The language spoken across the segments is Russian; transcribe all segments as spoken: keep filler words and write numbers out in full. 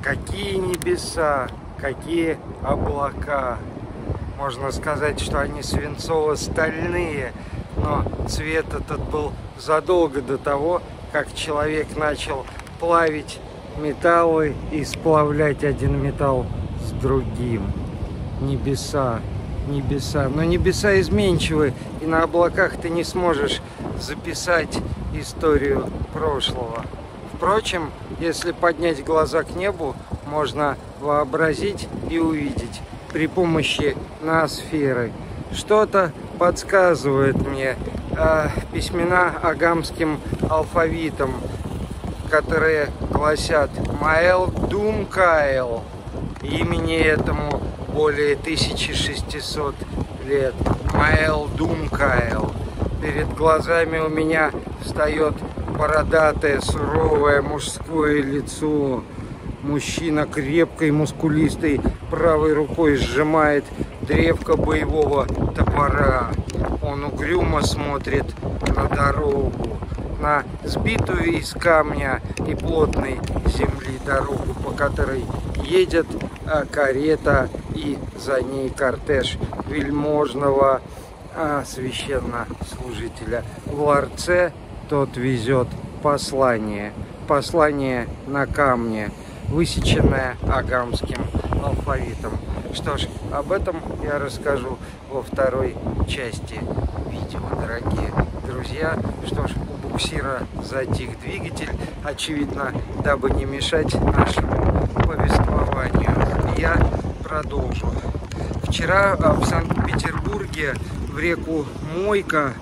Какие небеса, какие облака. Можно сказать, что они свинцово-стальные, но цвет этот был задолго до того, как человек начал плавить металлы и сплавлять один металл с другим. Небеса, небеса. Но небеса изменчивы, и на облаках ты не сможешь записать историю прошлого. Впрочем, если поднять глаза к небу, можно вообразить и увидеть при помощи ноосферы. Что-то подсказывает мне э, письмена агамским алфавитом, которые гласят «Маэл Дум Каэл». Имени этому более тысячи шестисот лет. Маэл Дум Каэл. Перед глазами у меня встает бородатое, суровое мужское лицо. Мужчина крепкой, мускулистой правой рукой сжимает древко боевого топора. Он угрюмо смотрит на дорогу, на сбитую из камня и плотной земли дорогу, по которой едет карета и за ней кортеж вельможного а, священнослужителя. В ларце тот везет послание, послание на камне, высеченное агамским алфавитом. Что ж, об этом я расскажу во второй части видео, дорогие друзья. Что ж, у буксира затих двигатель, очевидно, дабы не мешать нашему повествованию. Я продолжу. Вчера в Санкт-Петербурге в реку Мойка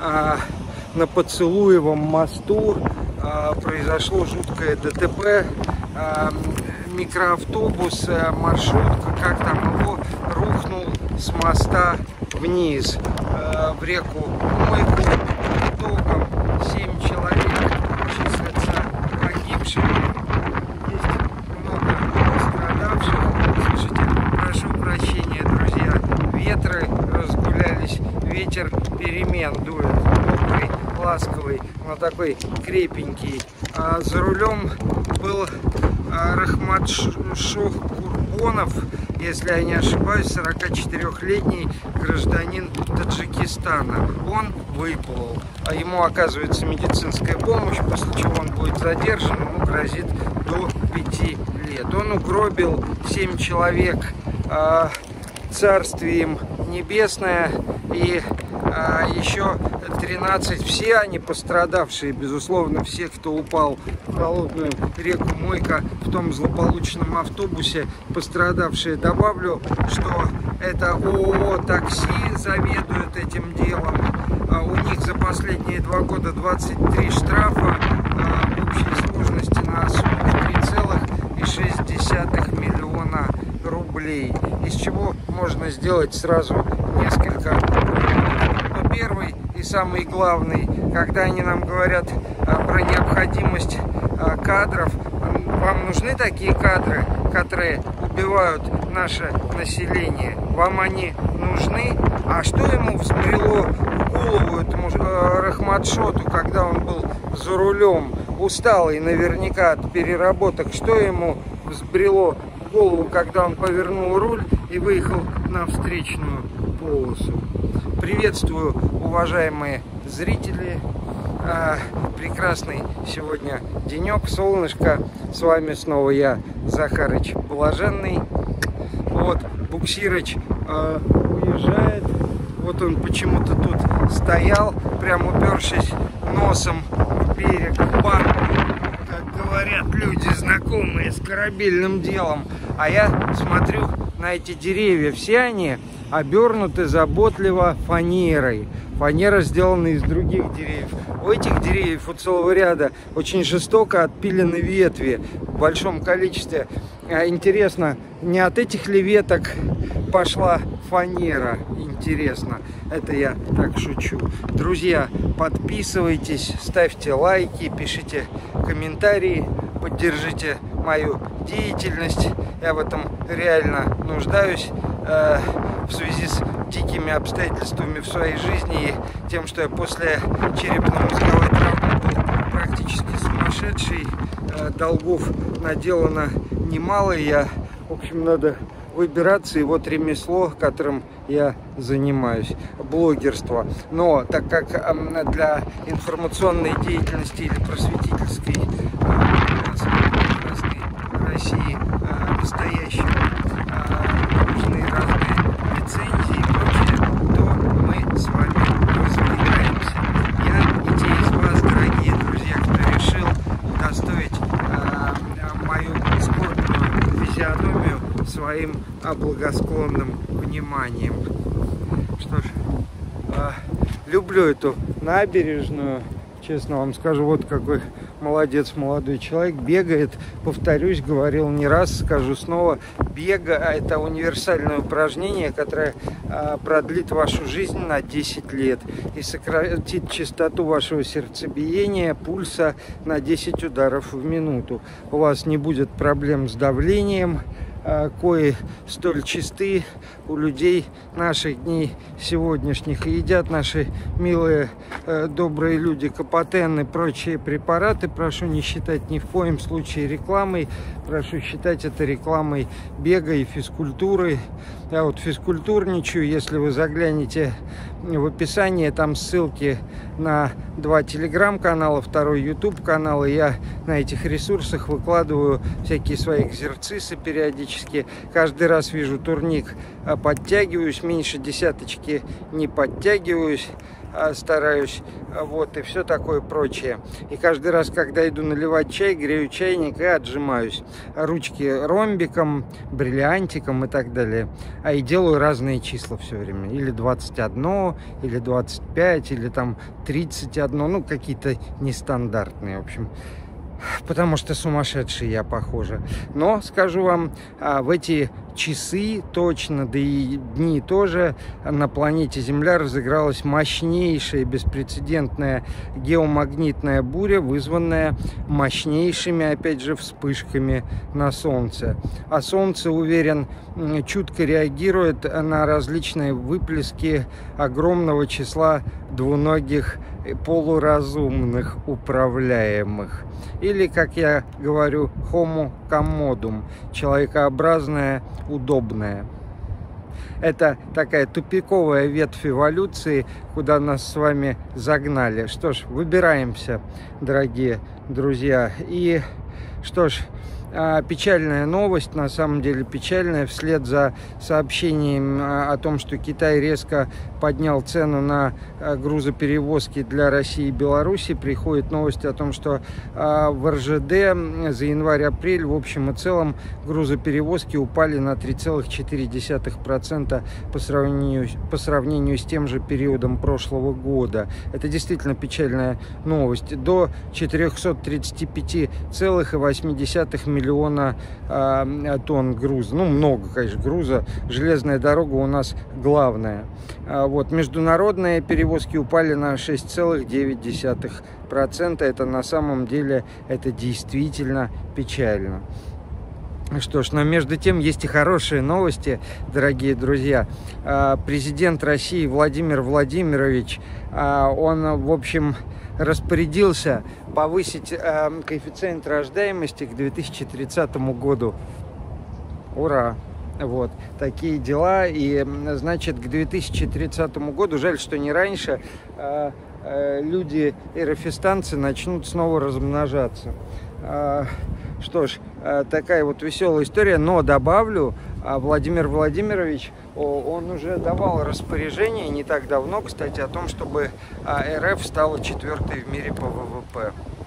на Поцелуевом мосту произошло жуткое ДТП. Микроавтобус, маршрутка, как там его, рухнул с моста вниз в реку Мойку. Итогом семь человек числятся погибшими. Есть много пострадавших. Слушайте, прошу прощения, друзья. Ветры разгулялись. Ветер перемен дует. Добрый, ласковый, но такой крепенький. А за рулем был Рахматшох Курбонов, если я не ошибаюсь, сорокачетырёхлетний гражданин Таджикистана. Он выплыл, а ему оказывается медицинская помощь, после чего он будет задержан, ему грозит до пяти лет. Он угробил семь человек, э, царствием небесное, и э, еще тринадцать, все они пострадавшие, безусловно, все, кто упал в холодную реку Мойка в том злополучном автобусе, пострадавшие. Добавлю, что это ООО «Такси» заведует этим делом. У них за последние два года двадцать три штрафа в общей сложности на сумму три целых шесть десятых миллиона рублей. Из чего можно сделать сразу несколько. Но первый и самый главный, когда они нам говорят про необходимость кадров, вам нужны такие кадры, которые убивают наше население? Вам они нужны? А что ему взбрело в голову, этому Рахматшоту, когда он был за рулем, усталый наверняка от переработок? Что ему взбрело в голову, когда он повернул руль и выехал на встречную полосу? Приветствую, уважаемые зрители. А, прекрасный сегодня денек, солнышко. С вами снова я, Захарыч Блаженный. Вот, буксирыч а, уезжает. Вот он почему-то тут стоял, прям упершись носом в берег, в банку, как говорят люди, знакомые с корабельным делом. А я смотрю на эти деревья. Все они обернуты заботливо фанерой. Фанера сделана из других деревьев. У этих деревьев, у целого ряда, очень жестоко отпилены ветви в большом количестве. Интересно, не от этих ли веток пошла фанера? Интересно, это я так шучу. Друзья, подписывайтесь, ставьте лайки, пишите комментарии, поддержите мою деятельность. Я в этом реально нуждаюсь э, в связи с дикими обстоятельствами в своей жизни и тем, что я после черепно-мозговой травмы был практически сумасшедший, долгов наделано немало, я, в общем, надо выбираться, и вот ремесло, которым я занимаюсь, блогерство. Но так как для информационной деятельности или просветительской России настоящего нужны разные лицензии и прочее, то мы с вами развлекаемся. Я и те из вас, дорогие друзья, кто решил удостоить э, мою скорбную физиономию своим благосклонным вниманием. Что ж, э, люблю эту набережную. Честно вам скажу, вот какой молодец молодой человек, бегает, повторюсь, говорил не раз, скажу снова, бега – это универсальное упражнение, которое а, продлит вашу жизнь на десять лет и сократит частоту вашего сердцебиения, пульса на десять ударов в минуту. У вас не будет проблем с давлением, кои столь чисты у людей наших дней сегодняшних. И едят наши милые э, добрые люди Капотен и прочие препараты. Прошу не считать ни в коем случае рекламой. Прошу считать это рекламой бега и физкультуры. Я вот физкультурничаю. Если вы заглянете в описание, там ссылки на два телеграм-канала, второй ютуб канал. И я на этих ресурсах выкладываю всякие свои экзерцисы периодически. Каждый раз вижу турник, подтягиваюсь, меньше десяточки не подтягиваюсь, стараюсь, вот, и все такое прочее. И каждый раз, когда иду наливать чай, грею чайник и отжимаюсь. Ручки ромбиком, бриллиантиком и так далее. А и делаю разные числа все время. Или двадцать один, или двадцать пять, или там тридцать один, ну, какие-то нестандартные, в общем. Потому что сумасшедший я, похоже. Но, скажу вам, в эти часы точно, да и дни тоже, на планете Земля разыгралась мощнейшая, беспрецедентная геомагнитная буря, вызванная мощнейшими, опять же, вспышками на Солнце. А Солнце, уверен, чутко реагирует на различные выплески огромного числа двуногих полуразумных управляемых. Или, как я говорю, homo commodum, человекообразное, удобное. Это такая тупиковая ветвь эволюции, куда нас с вами загнали. Что ж, выбираемся, дорогие друзья. И что ж, печальная новость, на самом деле печальная, вслед за сообщением о том, что Китай резко поднял цену на грузоперевозки для России и Беларуси, приходит новость о том, что в эр жэ дэ за январь-апрель в общем и целом грузоперевозки упали на три целых четыре десятых процента по сравнению, по сравнению с тем же периодом прошлого года. Это действительно печальная новость. До четырёхсот тридцати пяти целых восьми десятых миллиона э, тонн груза. Ну, много, конечно, груза. Железная дорога у нас главная. А вот международные перевозки упали на шесть целых девять десятых процента. Это на самом деле, это действительно печально. Что ж, но между тем есть и хорошие новости, дорогие друзья. Президент России Владимир Владимирович, он, в общем, распорядился повысить коэффициент рождаемости к две тысячи тридцатому году. Ура! Вот, такие дела. И, значит, к две тысячи тридцатому году, жаль, что не раньше, люди, эрофистанцы, начнут снова размножаться. Что ж, такая вот веселая история, но добавлю, Владимир Владимирович, он уже давал распоряжение не так давно, кстати, о том, чтобы эр эф стала четвертой в мире по вэ вэ пэ.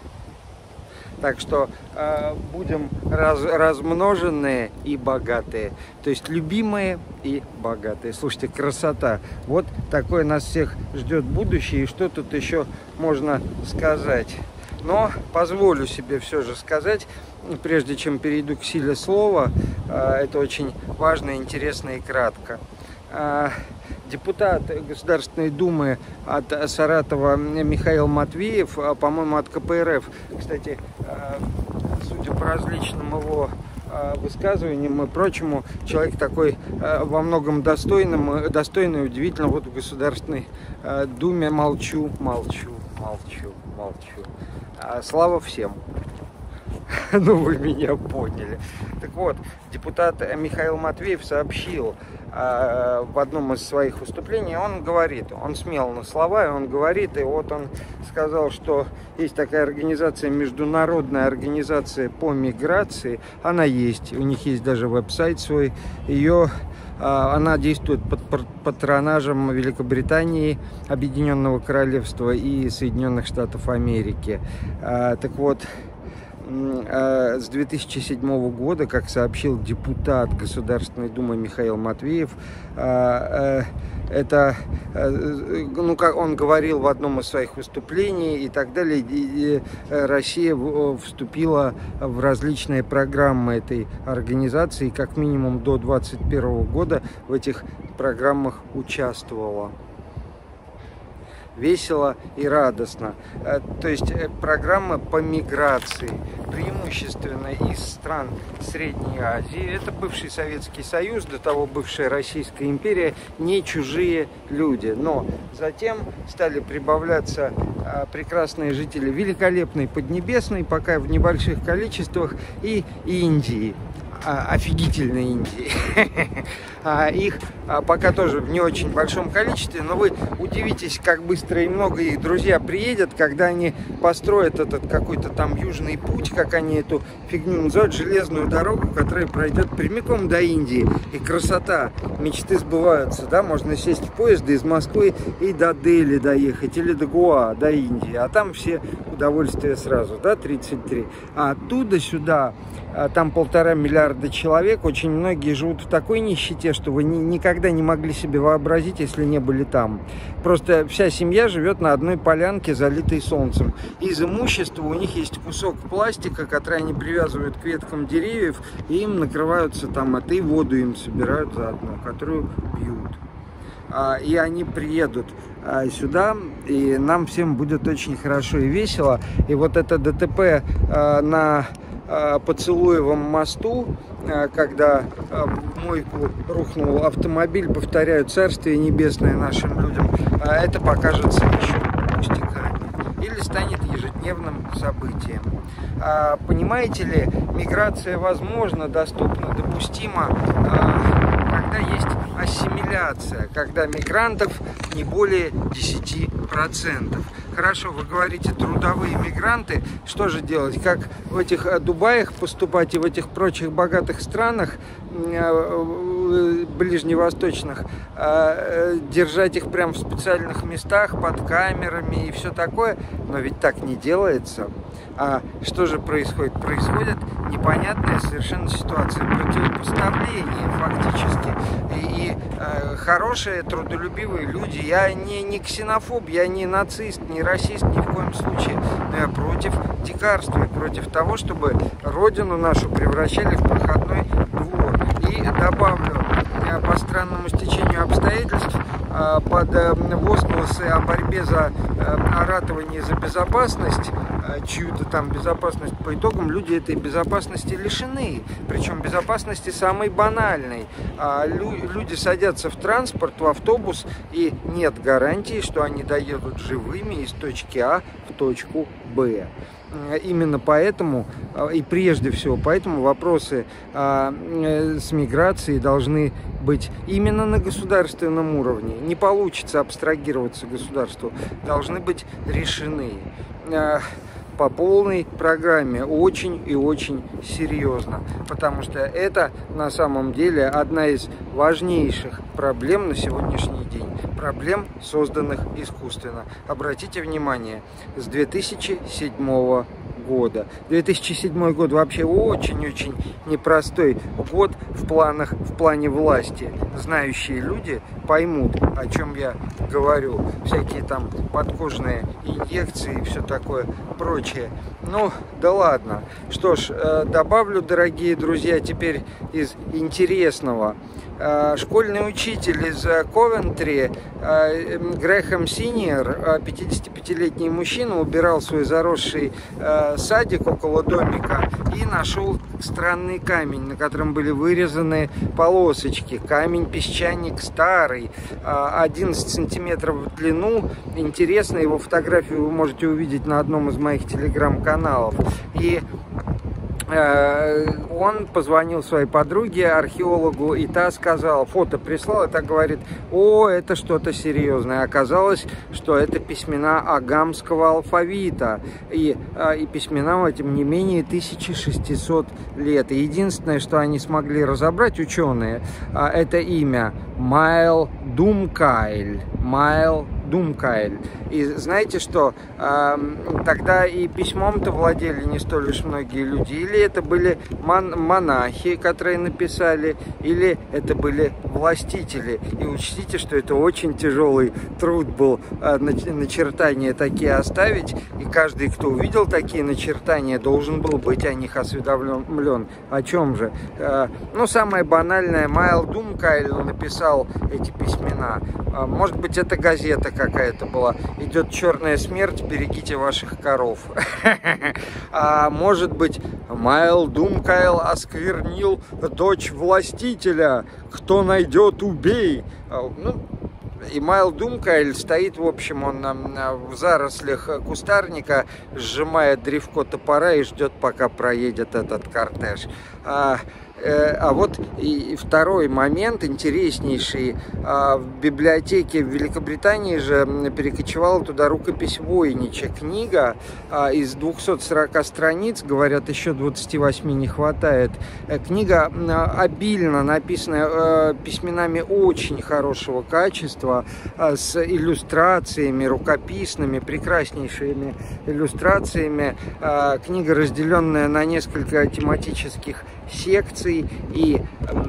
Так что э, будем раз, размноженные и богатые. То есть любимые и богатые. Слушайте, красота. Вот такое нас всех ждет будущее. И что тут еще можно сказать? Но позволю себе все же сказать, прежде чем перейду к силе слова. Э, это очень важно, интересно и кратко. Э, Депутат Государственной Думы от Саратова Михаил Матвеев, по-моему, от ка пэ эр эф, кстати, судя по различным его высказываниям и прочему, человек такой во многом достойным, достойный, удивительно, вот в Государственной Думе молчу, молчу, молчу, молчу. А слава всем. Ну, вы меня поняли. Так вот, депутат Михаил Матвеев сообщил э, в одном из своих выступлений, он говорит, он смел на слова, и он говорит, и вот он сказал, что есть такая организация, международная организация по миграции, она есть, у них есть даже веб-сайт свой, ее... Она действует под патронажем Великобритании, Объединенного Королевства и Соединенных Штатов Америки. Так вот, с две тысячи седьмого года, как сообщил депутат Государственной Думы Михаил Матвеев, это, ну, как он говорил в одном из своих выступлений и так далее, и Россия вступила в различные программы этой организации, как минимум до две тысячи двадцать первого года в этих программах участвовала. Весело и радостно. То есть программа по миграции, преимущественно из стран Средней Азии. Это бывший Советский Союз, до того бывшая Российская империя, не чужие люди. Но затем стали прибавляться прекрасные жители великолепной Поднебесной, пока в небольших количествах, и Индии. Офигительной Индии. Их пока тоже в не очень большом количестве, но вы удивитесь, как быстро и много их друзья приедут, когда они построят этот какой-то там южный путь, как они эту фигню называют, железную дорогу, которая пройдет прямиком до Индии. И красота, мечты сбываются, да, можно сесть в поезд из Москвы и до Дели доехать, или до Гоа, до Индии, а там все удовольствия сразу, да, тридцать три. А оттуда сюда, там полтора миллиарда человек, очень многие живут в такой нищете, что вы ни, никогда не могли себе вообразить, если не были там. Просто вся семья живет на одной полянке, залитой солнцем. Из имущества у них есть кусок пластика, который они привязывают к веткам деревьев, и им накрываются там это, и воду им собирают заодно, которую пьют. А, и они приедут а, сюда, и нам всем будет очень хорошо и весело. И вот это ДТП а, на Поцелуевом мосту, когда в мойку рухнул автомобиль, повторяю, царствие небесное нашим людям, это покажется еще пустяками или станет ежедневным событием. Понимаете ли, миграция возможна, доступна, допустима, когда есть ассимиляция, когда мигрантов не более десяти процентов. Хорошо, вы говорите, трудовые мигранты, что же делать? Как в этих Дубаях поступать и в этих прочих богатых странах ближневосточных, держать их прямо в специальных местах, под камерами и все такое? Но ведь так не делается. А что же происходит? Происходит непонятная совершенно ситуация противопоставления фактически. И, и э, хорошие, трудолюбивые люди, я не, не ксенофоб, я не нацист, не расист ни в коем случае, но я против дикарства и против того, чтобы родину нашу превращали в проходной двор. И добавлю, по странному стечению обстоятельств, под возгласы о борьбе за ратование за безопасность, чью-то там безопасность, по итогам люди этой безопасности лишены, причем безопасности самой банальной. Люди садятся в транспорт, в автобус, и нет гарантии, что они доедут живыми из точки А в точку Б. Именно поэтому, и прежде всего поэтому, вопросы с миграцией должны быть именно на государственном уровне. Не получится абстрагироваться государству, должны быть решены по полной программе, очень и очень серьезно, потому что это на самом деле одна из важнейших проблем на сегодняшний день, проблем, созданных искусственно. Обратите внимание, с две тысячи седьмого года. две тысячи седьмой год вообще очень-очень непростой год в планах, в плане власти. Знающие люди поймут, о чем я говорю. Всякие там подкожные инъекции и все такое прочее. Ну, да ладно. Что ж, добавлю, дорогие друзья, теперь из интересного. Школьный учитель из Ковентри, Грэхэм Синьор, пятидесятипятилетний мужчина, убирал свой заросший садик около домика и нашел странный камень, на котором были вырезаны полосочки. Камень песчаник старый, одиннадцать сантиметров в длину. Интересно, его фотографию вы можете увидеть на одном из моих телеграм-каналов. И он позвонил своей подруге, археологу, и та сказала, фото прислала, и та говорит: о, это что-то серьезное. Оказалось, что это письмена агамского алфавита, и, и письменам этим не менее тысячи шестисот лет. И единственное, что они смогли разобрать, ученые, это имя Майл Думкайль. Майл Думкайль. И знаете что? Э, тогда и письмом-то владели не столь уж многие люди. Или это были мон монахи, которые написали, или это были властители. И учтите, что это очень тяжелый труд был э, начертания такие оставить. И каждый, кто увидел такие начертания, должен был быть о них осведомлен. О чем же? Э, ну, самое банальное, Майл Думкайль написал эти письмена. Э, может быть, это газета какая-то была. Идет черная смерть, берегите ваших коров. А может быть, Майл Думкайл осквернил дочь властителя. Кто найдет, убей. Ну, и Майл Думкайль стоит, в общем, он в зарослях кустарника, сжимает древко топора и ждет, пока проедет этот кортеж. А, а вот и второй момент, интереснейший. В библиотеке в Великобритании же перекочевала туда рукопись Войнича. Книга из двухсот сорока страниц, говорят, еще двадцати восьми не хватает. Книга обильно написана письменами очень хорошего качества, с иллюстрациями, рукописными, прекраснейшими иллюстрациями. Книга, разделенная на несколько тематических секций, и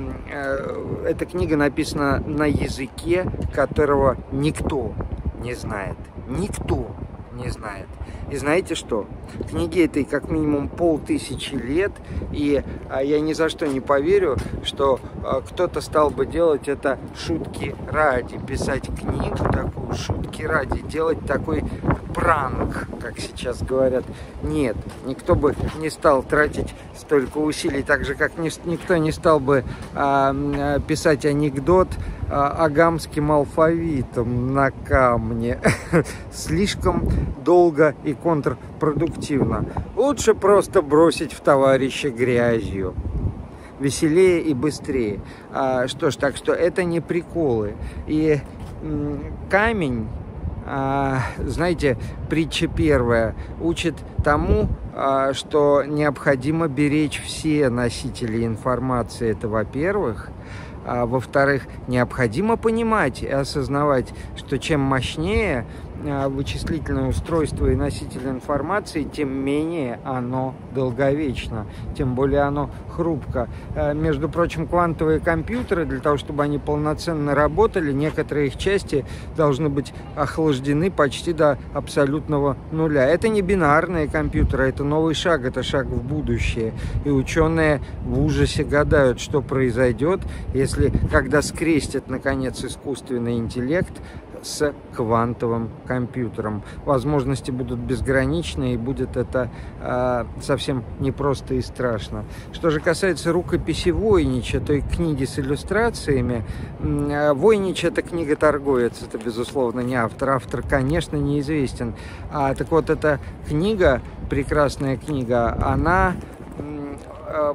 э, эта книга написана на языке, которого никто не знает. Никто не знает. И знаете что? Книге этой как минимум полтысячи лет, и а, я ни за что не поверю, что а, кто-то стал бы делать это шутки ради, писать книгу такую шутки ради, делать такой пранк, как сейчас говорят. Нет, никто бы не стал тратить столько усилий, так же, как ни, никто не стал бы а, писать анекдот а, агамским алфавитом на камне. Слишком долго и контрпродуктивно. Лучше просто бросить в товарища грязью. Веселее и быстрее. А, что ж, так что это не приколы. И м, камень, а, знаете, притча первая, учит тому, а, что необходимо беречь все носители информации. Это, во-первых. А, во-вторых, необходимо понимать и осознавать, что чем мощнее вычислительное устройство и носитель информации, тем менее оно долговечно, тем более оно хрупко. Между прочим, квантовые компьютеры, для того, чтобы они полноценно работали, некоторые их части должны быть охлаждены почти до абсолютного нуля. Это не бинарные компьютеры, это новый шаг, это шаг в будущее. И ученые в ужасе гадают, что произойдет, если, когда скрестят, наконец, искусственный интеллект с квантовым компьютером. Возможности будут безграничны, и будет это э, совсем непросто и страшно. Что же касается рукописи Войнича, той книги с иллюстрациями, э, Войнич — это книга-торговец, это, безусловно, не автор. Автор, конечно, неизвестен. А, так вот, эта книга, прекрасная книга, она... Э,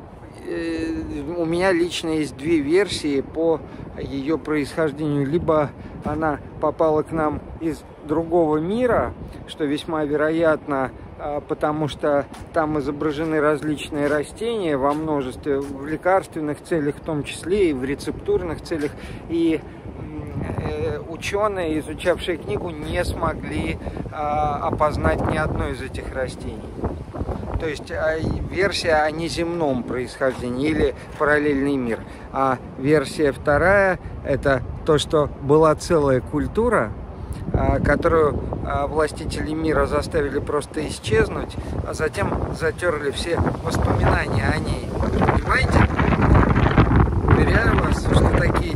у меня лично есть две версии по ее происхождению. Либо она попала к нам из другого мира, что весьма вероятно, потому что там изображены различные растения во множестве, в лекарственных целях в том числе, и в рецептурных целях. И ученые, изучавшие книгу, не смогли опознать ни одно из этих растений. То есть версия о неземном происхождении или параллельный мир. А версия вторая – это то, что была целая культура, которую властители мира заставили просто исчезнуть, а затем затерли все воспоминания о ней. Понимаете? Уверяю вас, что такие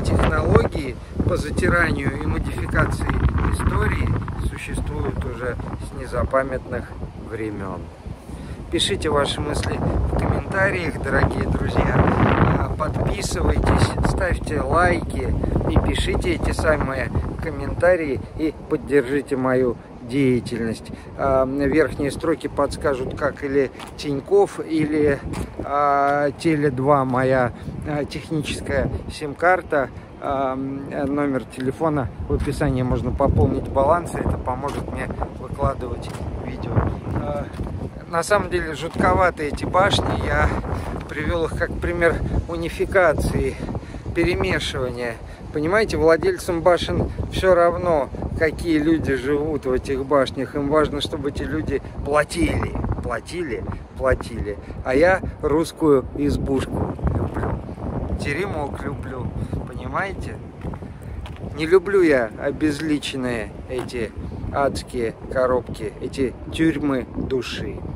переизбранию и модификации истории существуют уже с незапамятных времен. Пишите ваши мысли в комментариях, дорогие друзья. Подписывайтесь, ставьте лайки и пишите эти самые комментарии и поддержите мою деятельность. Верхние строки подскажут, как или Тинькофф, или Теле два, моя техническая сим-карта. Номер телефона в описании, можно пополнить баланс, и это поможет мне выкладывать видео. На самом деле жутковатые эти башни, я привел их как пример унификации, перемешивания. Понимаете, владельцам башен все равно, какие люди живут в этих башнях, им важно, чтобы эти люди платили, платили, платили. А я русскую избушку люблю, теремок люблю, понимаете? Не люблю я обезличенные эти адские коробки, эти тюрьмы души.